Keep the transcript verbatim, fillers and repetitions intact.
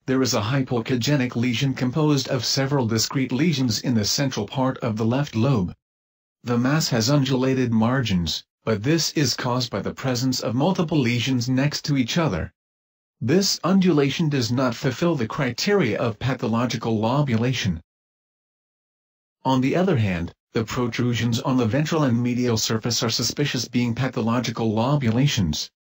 there is a hypoechogenic lesion composed of several discrete lesions in the central part of the left lobe. The mass has undulated margins, but this is caused by the presence of multiple lesions next to each other. This undulation does not fulfill the criteria of pathological lobulation. On the other hand, the protrusions on the ventral and medial surface are suspicious, being pathological lobulations.